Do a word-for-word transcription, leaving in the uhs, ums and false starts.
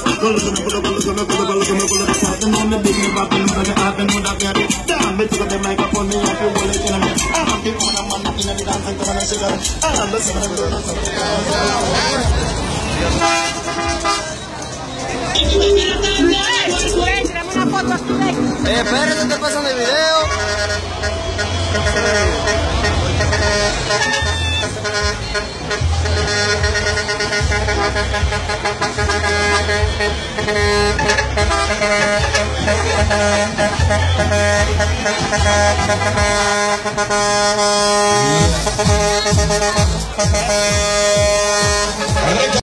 Pull up, pull up, pull up, pull up, pull up, pull up, pull up. Start to know me big, me back, and I'm gonna have to know that get it. Damn, me took the microphone, me have to hold it in me. I'm the only man in the dance and come on and sing it. I'm the son of the Lord. Eh, espérate, estoy pasando el video.